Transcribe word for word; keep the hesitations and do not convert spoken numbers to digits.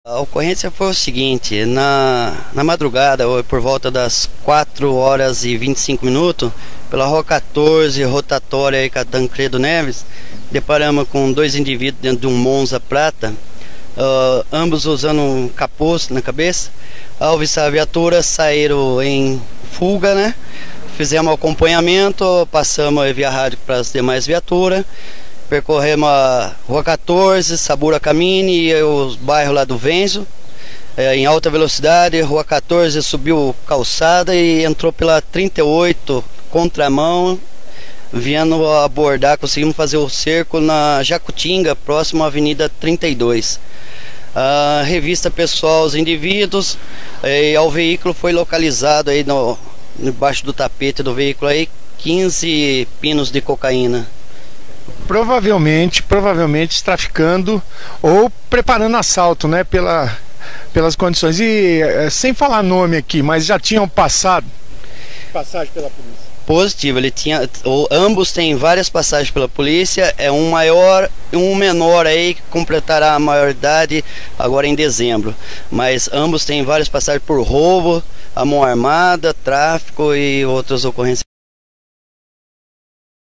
A ocorrência foi o seguinte: na, na madrugada, por volta das quatro horas e vinte e cinco minutos, pela Rua quatorze, rotatória aí com a Tancredo Neves, deparamos com dois indivíduos dentro de um Monza prata, uh, ambos usando um capuz na cabeça. Ao avistar a viatura, saíram em fuga, né? Fizemos o acompanhamento, passamos via rádio para as demais viaturas. Percorremos a Rua quatorze, Sabura Camini e os bairros lá do Venzo, é, em alta velocidade. Rua quatorze subiu calçada e entrou pela trinta e oito, contramão, vindo abordar. Conseguimos fazer o cerco na Jacutinga, próximo à Avenida trinta e dois. A revista pessoal aos indivíduos, e ao veículo foi localizado aí no, embaixo do tapete do veículo aí quinze pinos de cocaína. Provavelmente, provavelmente traficando ou preparando assalto, né? Pela, pelas condições. E é, sem falar nome aqui, mas já tinham passado passagem pela polícia? Positivo, ele tinha, ou, ambos têm várias passagens pela polícia. É um maior e um menor aí que completará a maioridade agora em dezembro. Mas ambos têm várias passagens por roubo, a mão armada, tráfico e outras ocorrências.